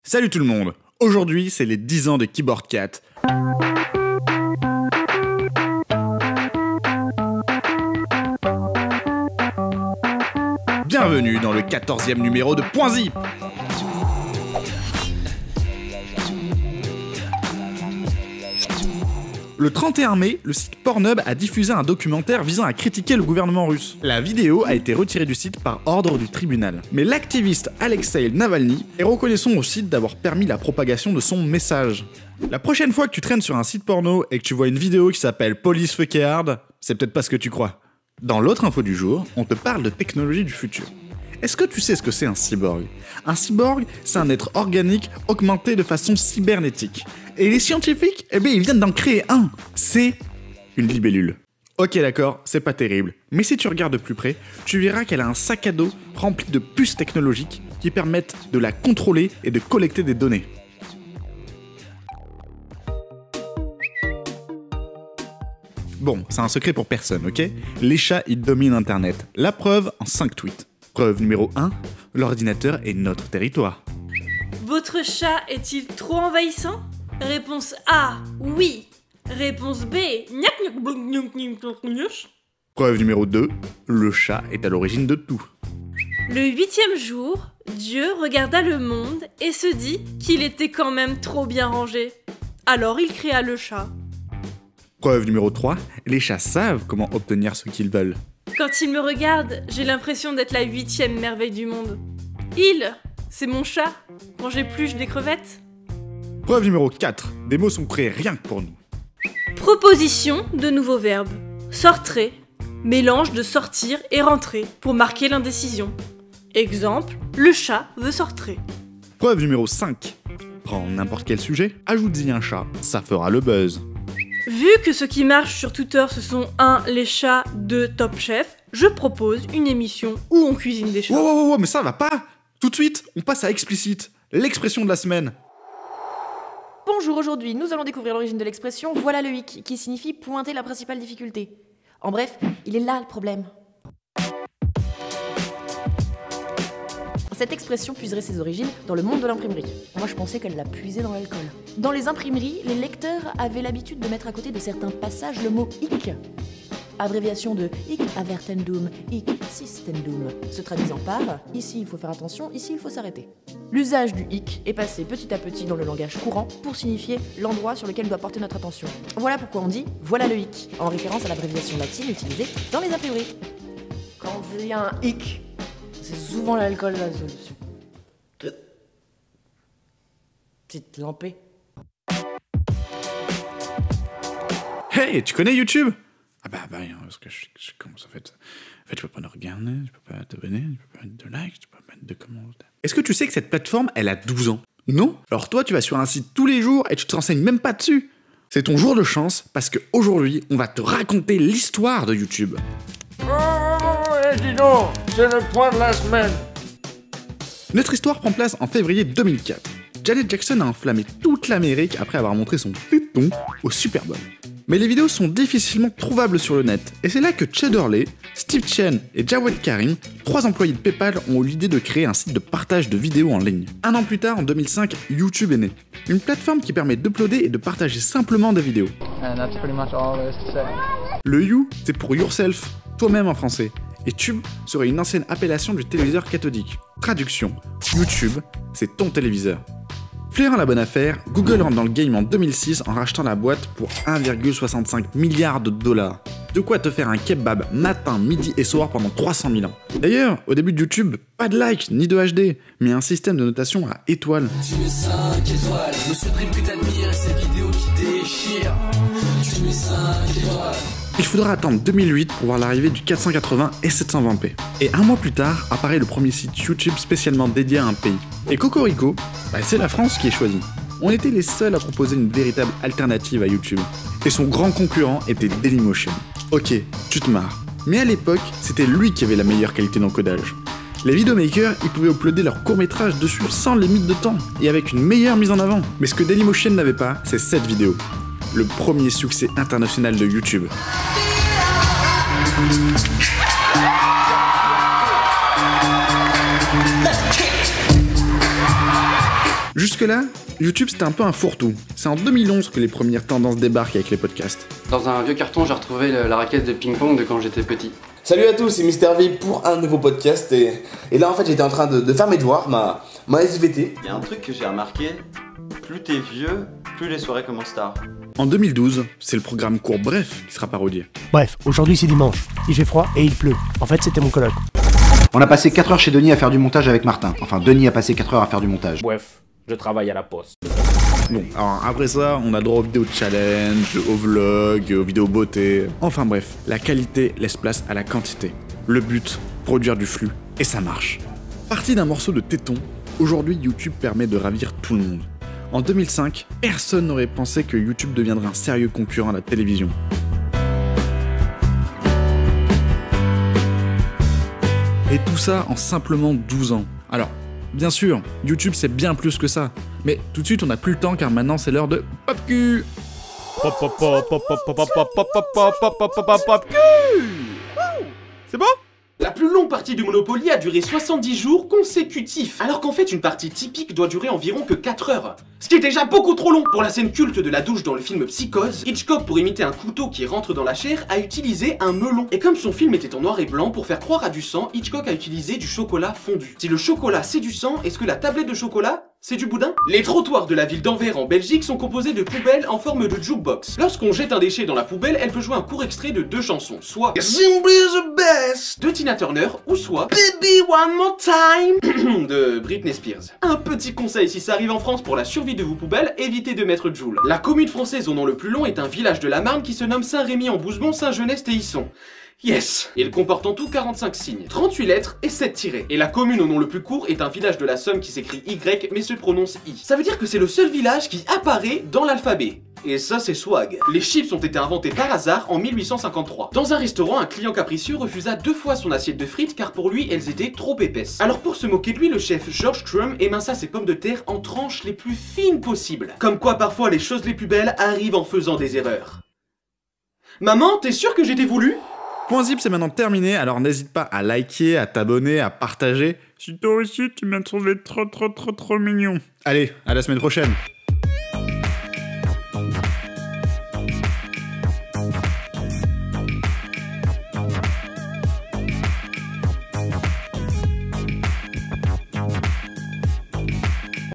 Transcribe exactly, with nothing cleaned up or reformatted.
Salut tout le monde. Aujourd'hui, c'est les dix ans de Keyboard Cat. Bienvenue dans le quatorzième numéro de Point Zip. Le trente et un mai, le site Pornhub a diffusé un documentaire visant à critiquer le gouvernement russe. La vidéo a été retirée du site par ordre du tribunal. Mais l'activiste Alexei Navalny est reconnaissant au site d'avoir permis la propagation de son message. La prochaine fois que tu traînes sur un site porno et que tu vois une vidéo qui s'appelle Police Fuck Hard, c'est peut-être pas ce que tu crois. Dans l'autre info du jour, on te parle de technologie du futur. Est-ce que tu sais ce que c'est un cyborg? Un cyborg, c'est un être organique augmenté de façon cybernétique. Et les scientifiques, eh bien, ils viennent d'en créer un. C'est une libellule. Ok d'accord, c'est pas terrible. Mais si tu regardes de plus près, tu verras qu'elle a un sac à dos rempli de puces technologiques qui permettent de la contrôler et de collecter des données. Bon, c'est un secret pour personne, ok? Les chats, ils dominent Internet. La preuve en cinq tweets. Preuve numéro un, l'ordinateur est notre territoire. Votre chat est-il trop envahissant? Réponse A, oui. Réponse B, gnac gnac gnac gnac gnac gnac. Preuve numéro deux, le chat est à l'origine de tout. Le huitième jour, Dieu regarda le monde et se dit qu'il était quand même trop bien rangé. Alors il créa le chat. Preuve numéro trois, les chats savent comment obtenir ce qu'ils veulent. Quand il me regarde, j'ai l'impression d'être la huitième merveille du monde. Il, c'est mon chat, quand j'épluche des crevettes. Preuve numéro quatre, des mots sont créés rien que pour nous. Proposition de nouveaux verbes. Sortez, mélange de sortir et rentrer pour marquer l'indécision. Exemple, le chat veut sortir. Preuve numéro cinq, prends n'importe quel sujet, ajoute-y un chat, ça fera le buzz. Vu que ce qui marche sur Twitter ce sont un les chats, deux Top Chef, je propose une émission où on cuisine des chats. Wow, wow, wow, mais ça va pas! Tout de suite, on passe à explicite, l'expression de la semaine. Bonjour, aujourd'hui nous allons découvrir l'origine de l'expression « voilà le hic » qui signifie pointer la principale difficulté. En bref, il est là le problème. Cette expression puiserait ses origines dans le monde de l'imprimerie. Moi je pensais qu'elle l'a puisée dans l'alcool. Dans les imprimeries, les lecteurs avaient l'habitude de mettre à côté de certains passages le mot « hic », abréviation de « hic avertendum, hic sistendum », se traduisant par « ici il faut faire attention, ici il faut s'arrêter ». L'usage du hic est passé petit à petit dans le langage courant pour signifier l'endroit sur lequel doit porter notre attention. Voilà pourquoi on dit « voilà le hic », en référence à l'abréviation latine utilisée dans les imprimeries. Quand il y a un hic, c'est souvent l'alcool la solution. Petite lampée. Hey, tu connais YouTube? Ah bah bah, parce que je, je commence en fait. En fait, tu peux pas nous regarder, tu peux pas t'abonner, tu peux pas mettre de likes, tu peux pas mettre de commentaires. Est-ce que tu sais que cette plateforme, elle a douze ans? Non? Alors toi, tu vas sur un site tous les jours et tu te renseignes même pas dessus. C'est ton jour de chance parce qu'aujourd'hui, on va te raconter l'histoire de YouTube. Oh, et dis donc, c'est le point de la semaine. Notre histoire prend place en février deux mille quatre. Janet Jackson a enflammé toute l'Amérique après avoir montré son téton au Super Bowl. Mais les vidéos sont difficilement trouvables sur le net, et c'est là que Cheddarley, Steve Chen et Jawed Karim, trois employés de PayPal, ont eu l'idée de créer un site de partage de vidéos en ligne. Un an plus tard, en deux mille cinq, YouTube est né. Une plateforme qui permet d'uploader et de partager simplement des vidéos. And that's pretty much all there is to say. Le You, c'est pour yourself, toi-même en français. Et Tube serait une ancienne appellation du téléviseur cathodique. Traduction, YouTube, c'est ton téléviseur. Flairant la bonne affaire, Google rentre dans le game en deux mille six en rachetant la boîte pour un virgule soixante-cinq milliard de dollars. De quoi te faire un kebab matin, midi et soir pendant trois cent mille ans. D'ailleurs, au début de YouTube, pas de like ni de H D, mais un système de notation à étoiles. Tu mets cinq étoiles, Monsieur Dream que t'admires, ces vidéos qui déchirent. Tu mets cinq étoiles. Il faudra attendre deux mille huit pour voir l'arrivée du quatre cent quatre-vingts et sept cent vingt p. Et un mois plus tard, apparaît le premier site YouTube spécialement dédié à un pays. Et Cocorico, bah c'est la France qui est choisie. On était les seuls à proposer une véritable alternative à YouTube. Et son grand concurrent était Dailymotion. Ok, tu te marres. Mais à l'époque, c'était lui qui avait la meilleure qualité d'encodage. Les vidéomakers, ils pouvaient uploader leurs courts-métrages dessus sans limite de temps, et avec une meilleure mise en avant. Mais ce que Dailymotion n'avait pas, c'est cette vidéo. Le premier succès international de YouTube. Jusque-là, YouTube c'était un peu un fourre-tout. C'est en deux mille onze que les premières tendances débarquent avec les podcasts. Dans un vieux carton, j'ai retrouvé la raquette de ping-pong de quand j'étais petit. Salut à tous, c'est Mister V pour un nouveau podcast et, et là en fait j'étais en train de, de faire mes devoirs, ma, ma S V T. Il y a un truc que j'ai remarqué, plus t'es vieux, plus les soirées commencent tard. En deux mille douze, c'est le programme court Bref qui sera parodié. Bref, aujourd'hui c'est dimanche, il fait froid et il pleut. En fait c'était mon coloc. On a passé quatre heures chez Denis à faire du montage avec Martin. Enfin, Denis a passé quatre heures à faire du montage. Bref, je travaille à la poste. Bon, alors après ça, on a droit aux vidéos de challenge, aux vlogs, aux vidéos beauté. Enfin bref, la qualité laisse place à la quantité. Le but, produire du flux, et ça marche. Parti d'un morceau de téton, aujourd'hui YouTube permet de ravir tout le monde. En deux mille cinq, personne n'aurait pensé que YouTube deviendrait un sérieux concurrent à la télévision. Et tout ça en simplement douze ans. Alors, bien sûr, YouTube c'est bien plus que ça. Mais tout de suite on n'a plus le temps car maintenant c'est l'heure de Popcul. Pop pop pop pop pop pop pop pop pop pop pop pop pop pop. C'est bon? La plus longue partie du Monopoly a duré soixante-dix jours consécutifs, alors qu'en fait une partie typique doit durer environ que quatre heures. Ce qui est déjà beaucoup trop long. Pour la scène culte de la douche dans le film Psychose, Hitchcock, pour imiter un couteau qui rentre dans la chair, a utilisé un melon. Et comme son film était en noir et blanc, pour faire croire à du sang, Hitchcock a utilisé du chocolat fondu. Si le chocolat c'est du sang, est-ce que la tablette de chocolat c'est du boudin? Les trottoirs de la ville d'Anvers en Belgique sont composés de poubelles en forme de jukebox. Lorsqu'on jette un déchet dans la poubelle, elle peut jouer un court extrait de deux chansons, soit Simply the Best de Tina Turner, ou soit Baby One More Time de Britney Spears. Un petit conseil si ça arrive en France pour la survie de vos poubelles, évitez de mettre Joule. La commune française au nom le plus long est un village de la Marne qui se nomme Saint-Rémy-en-Bouzemont, Saint-Genest-et-Isson. Yes! Il comporte en tout quarante-cinq signes, trente-huit lettres et sept tirets. Et la commune au nom le plus court est un village de la Somme qui s'écrit Y mais se prononce I. Ça veut dire que c'est le seul village qui apparaît dans l'alphabet. Et ça c'est swag. Les chips ont été inventés par hasard en mille huit cent cinquante-trois. Dans un restaurant, un client capricieux refusa deux fois son assiette de frites car pour lui elles étaient trop épaisses. Alors pour se moquer de lui, le chef George Crumb éminça ses pommes de terre en tranches les plus fines possibles. Comme quoi parfois les choses les plus belles arrivent en faisant des erreurs. Maman, t'es sûre que j'étais voulu? Point Zip c'est maintenant terminé, alors n'hésite pas à liker, à t'abonner, à partager. Si toi aussi tu m'as trouvé trop trop trop trop mignon. Allez, à la semaine prochaine.